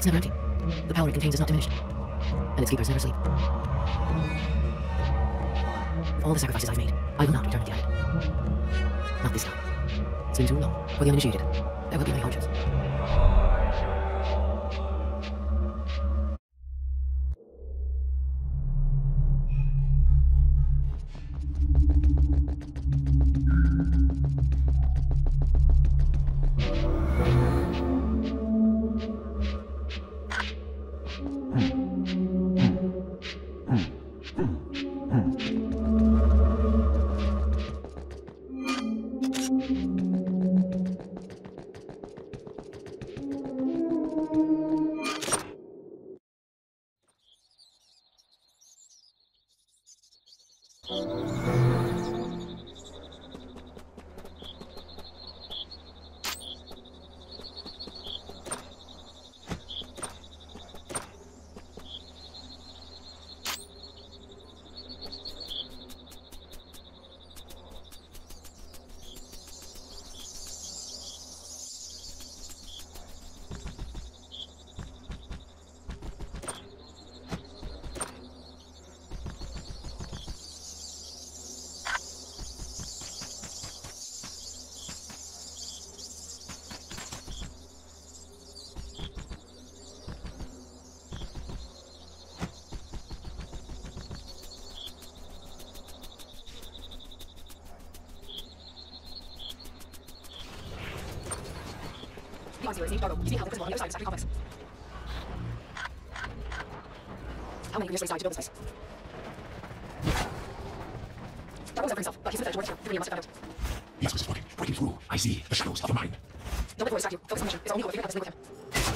It's never empty. The power it contains is not diminished. And its keepers never sleep. All the sacrifices I've made, I will not return empty-handed. Not this time. It's been too long for the uninitiated. There will be many hardships. You see how the principle on the other side is actually complex. How many previously died to build this place? Dark for himself, but he's with the George. Three must have found out. The Oscus is breaking through. I see the shadows of the mind. Don't let the distract you. Focus on the mission. It's only hope figuring out how to live with him.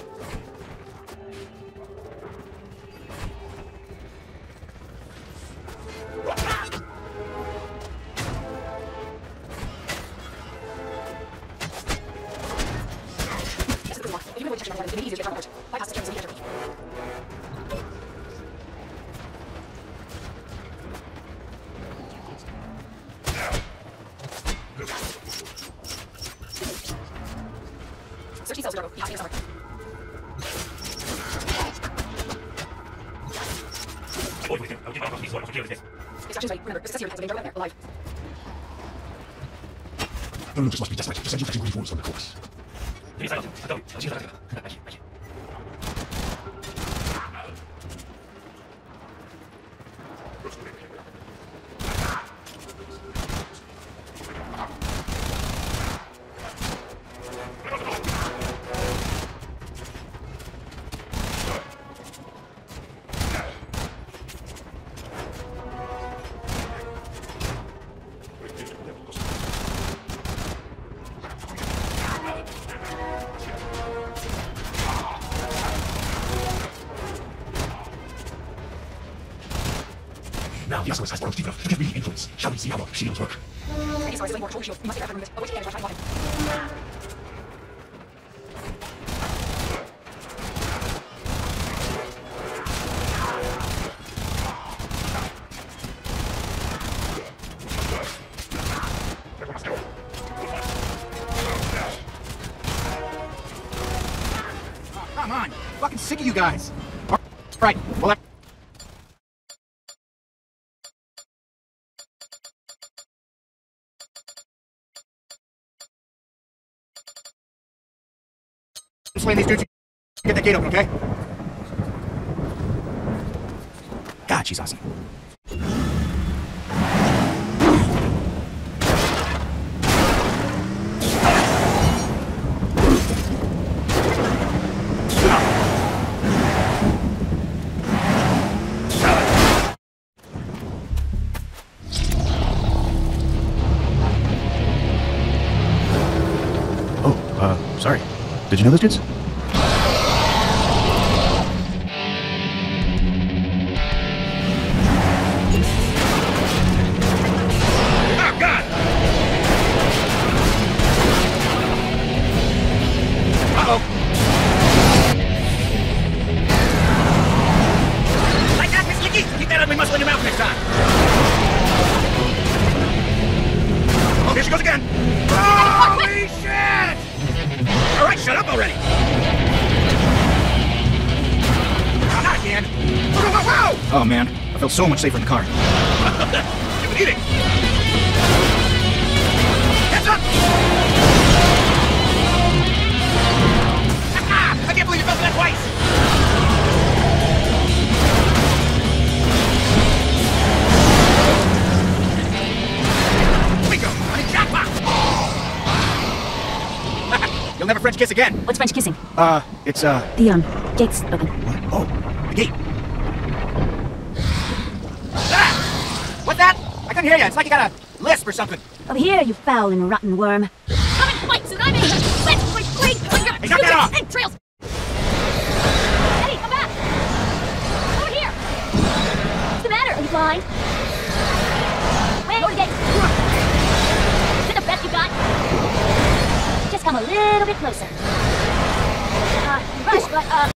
The Lucas must be desperate to send you fetching reforms from the course. Now the Oscus has borrowed Tifa to give me influence. Shall we see how our shields work? Any source is a more control shield. You must take after movement. Avoid taking damage by trying to Come on, fucking sick of you guys. All right, well, slaying these dudes, get that gate open, okay? God, she's awesome. Sorry. Did you know those dudes? Shut up already! Oh man, I felt so much safer in the car. You've been eating! Catch up! I can't believe you fell for that twice! Bingo! Honey, jackpot! You'll never French kiss again. What's French kissing? It's The, gate's open. Oh, the gate. Ah! What's that? I couldn't hear you. It's like you got a lisp or something. Over here, you foul and rotten worm. Come and fight, Tsunami! Let's fight! Hey, knock that off! Entrails! Eddie, come back! Over here! What's the matter? Are you blind? Wait, go to the gate! Is it the best you got? Just come a little bit closer.